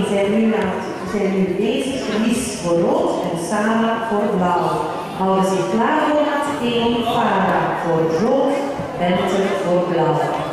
zijn nu bezig. Lies voor rood en Sarah voor blauw. Houden zich klaar voor Matteo, Farah voor rood, Bente voor blauw.